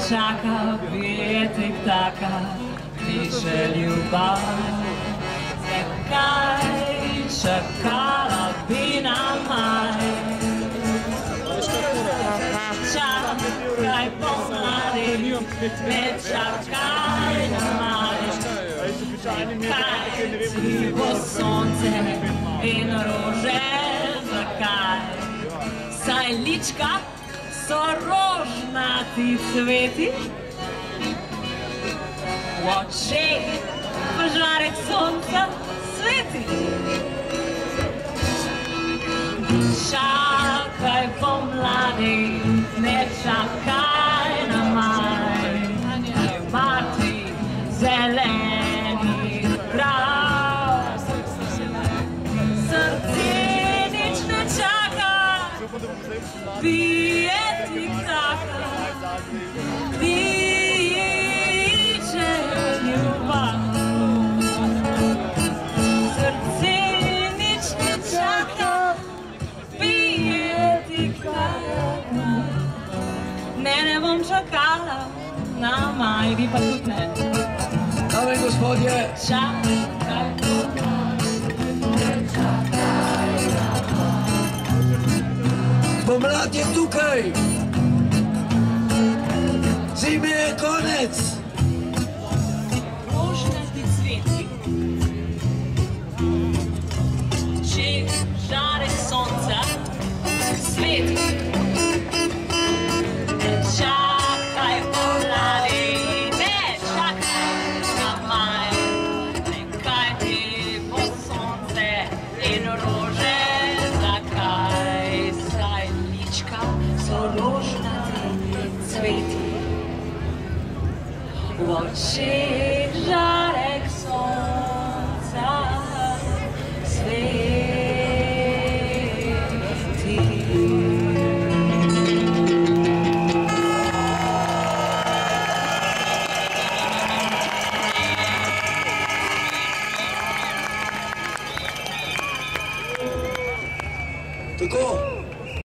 čaka petek taka, piše ljubav. Zakaj čakala bi na maj? Čakaj pomladi, ne čakaj na maj. Zakaj ti bo sonce in rože, zakaj? Saj lička so rožnati cveti, v očeh pa žarek sonca sveti. Čakaj pomladi, ne čakaj na maj, Marti zeleni prav. Srce nič ne čaka, bije tik-taka, diče ljubav. Srce nič ne čaka, bije tik-taka. Ne bom čakala na maj, vi pa tudi ne. Dame in gospodje, Čakaj pomlad je tukaj, zime je konec. rožnati cveti, če žarek sonca sveti. Ne čakaj pomladi, ne čakaj na maj, nekaj ti bo sonce in rože, zakaj? Saj lička so rožnati cveti, v očeh žarek